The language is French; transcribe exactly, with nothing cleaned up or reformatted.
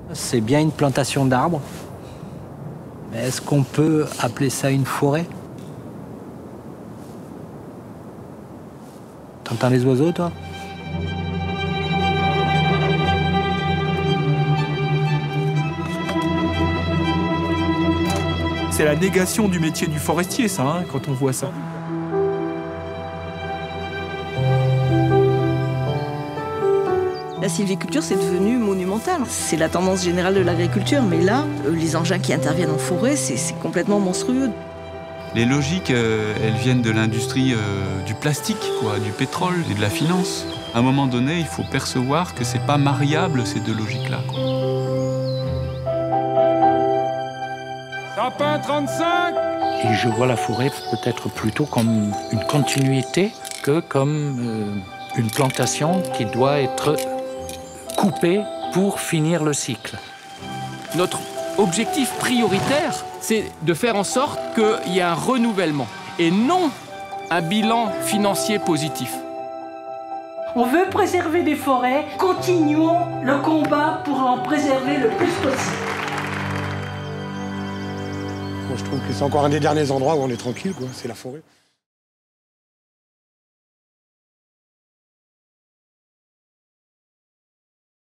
C'est bien une plantation d'arbres. Mais est-ce qu'on peut appeler ça une forêt? T'entends les oiseaux, toi? C'est la négation du métier du forestier, ça, hein, quand on voit ça. La sylviculture, c'est devenu monumental. C'est la tendance générale de l'agriculture, mais là, les engins qui interviennent en forêt, c'est complètement monstrueux. Les logiques, euh, elles viennent de l'industrie euh, du plastique, quoi, du pétrole et de la finance. À un moment donné, il faut percevoir que c'est pas mariable, ces deux logiques-là, quoi. Sapin trente-cinq! Et je vois la forêt peut-être plutôt comme une continuité que comme euh, une plantation qui doit être coupée pour finir le cycle. Notre objectif prioritaire, c'est de faire en sorte qu'il y ait un renouvellement et non un bilan financier positif. On veut préserver des forêts, continuons le combat pour en préserver le plus possible. Moi, je trouve que c'est encore un des derniers endroits où on est tranquille, quoi. C'est la forêt.